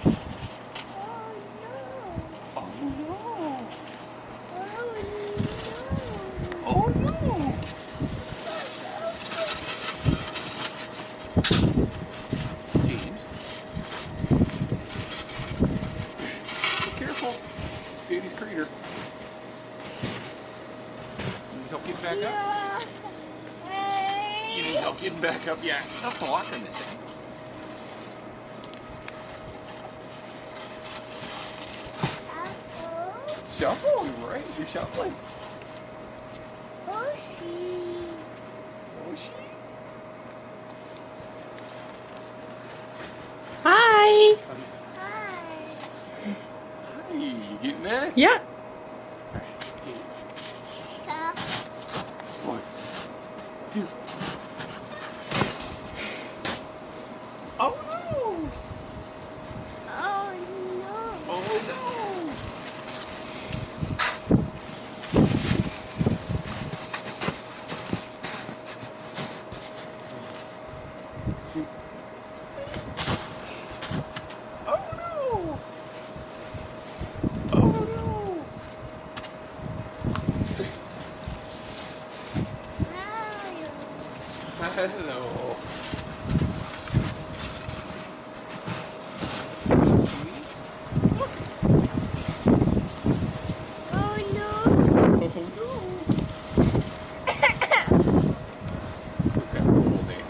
Oh no! Oh no! James, be careful! Daddy's crater. Need help getting back up? You need help getting back up? Yeah, it's tough to walk on this thing. Shuffle, right? You're shuffling. Hi. Hi, you getting there? Yeah. One, two. Oh no! Oh no! Hello. Oh no. Okay, all day.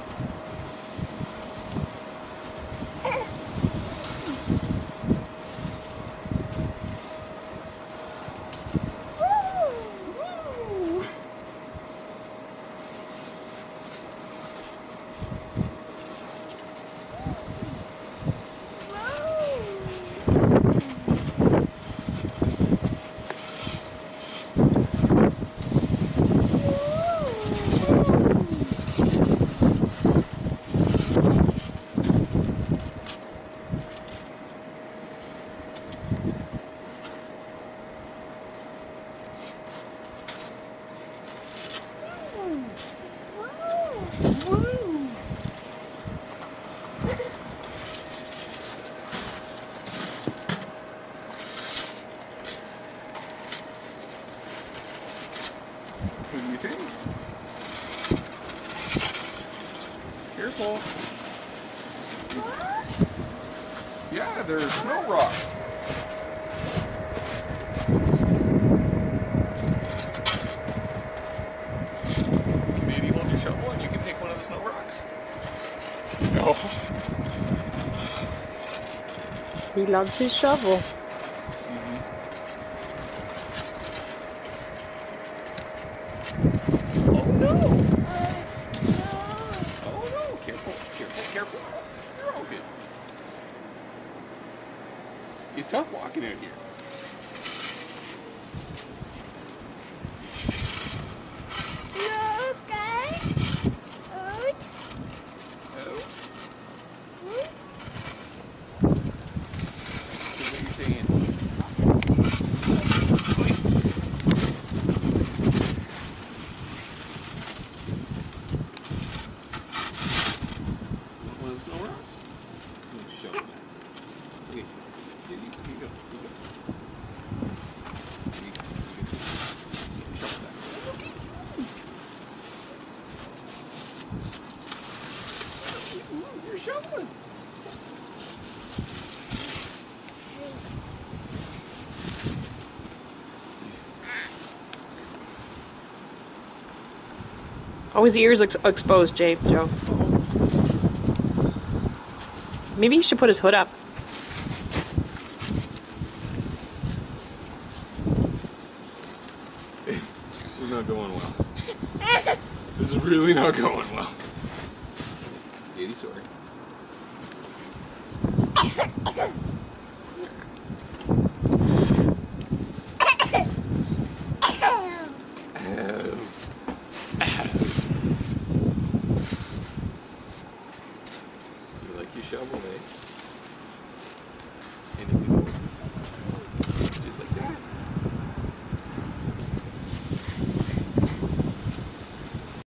What do you think? Careful. Yeah, there's snow rocks. Maybe hold your shovel and you can take one of the snow rocks. No. He loves his shovel. Oh no! Oh no! Careful, careful, careful. You're all good. It's tough walking out here. You're shoveling. Oh, his ears exposed, Joe. Maybe he should put his hood up. This is not going well. This is really not going well. Daddy, sorry.